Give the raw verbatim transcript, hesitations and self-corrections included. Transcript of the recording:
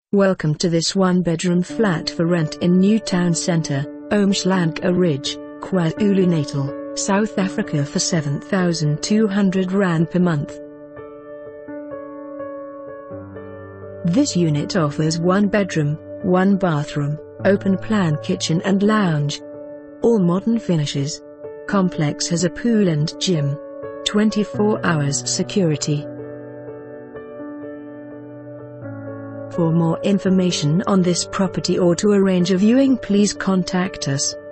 Welcome to this one-bedroom flat for rent in New Town Centre, Umhlanga Ridge, KwaZulu Natal, South Africa for seven thousand two hundred rand per month. This unit offers one bedroom, one bathroom, open-plan kitchen and lounge. All modern finishes. Complex has a pool and gym. twenty-four hours security. For more information on this property or to arrange a viewing, please contact us.